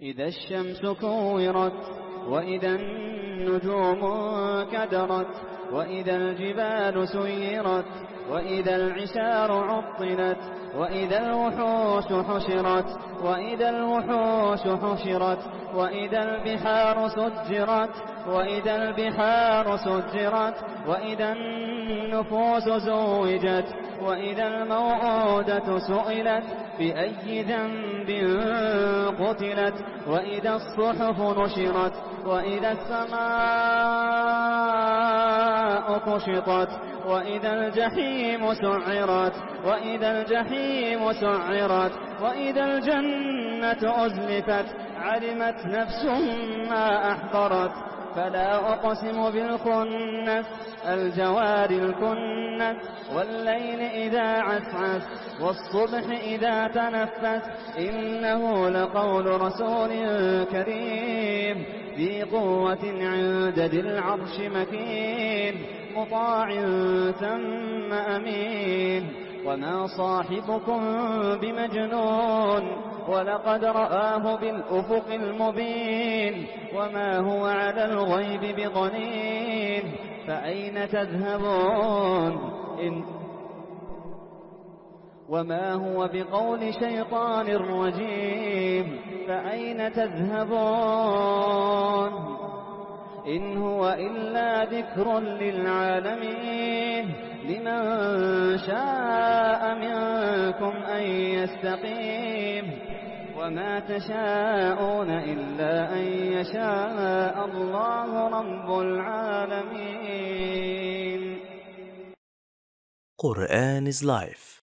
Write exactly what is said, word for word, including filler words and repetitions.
إذا الشمس كورت وإذا النجوم كدرت وإذا الجبال سيرت وإذا العشار عطلت وإذا الوحوش حشرت وإذا الوحوش حشرت وإذا البحار سجرت وإذا البحار سجرت وإذا النفوس زوجت وإذا الموءودة سئلت بأي ذنب قتلت وإذا الصحف نشرت وإذا السماء كشطت وإذا الجحيم سعرت وإذا الجحيم سعرت وإذا الجنة أزلفت علمت نفس ما أحضرت. فلا أقسم بالخنس الجوار الكنس والليل إذا عسعس والصبح إذا تنفس إنه لقول رسول كريم ذي قوة عند ذي العرش مكين مطاع ثم أمين. وما صاحبكم بمجنون ولقد رآه بالأفق المبين وما هو على الغيب بضنين. فأين تذهبون إن وما هو بقول شيطان رجيم. فأين تذهبون إن هو إلا ذكر للعالمين لمن شاء منكم أن يستقيم وما تشاءون إلا أن يشاء الله رب العالمين. Quran is life.